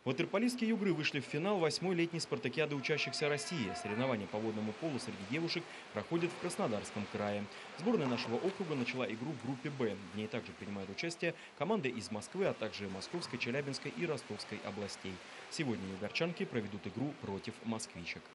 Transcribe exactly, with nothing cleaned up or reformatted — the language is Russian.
Ватерполистские югры вышли в финал восьмой летней спартакиады учащихся России. Соревнования по водному полу среди девушек проходят в Краснодарском крае. Сборная нашего округа начала игру в группе «Б». В ней также принимают участие команды из Москвы, а также Московской, Челябинской и Ростовской областей. Сегодня югорчанки проведут игру против москвичек.